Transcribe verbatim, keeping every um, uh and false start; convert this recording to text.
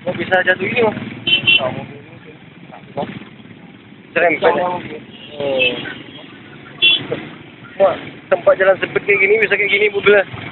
Oh, bisa jatuh ini, Mas. Serempet. Oh. Wah, tempat jalan sempit kayak gini bisa kayak gini mobilnya.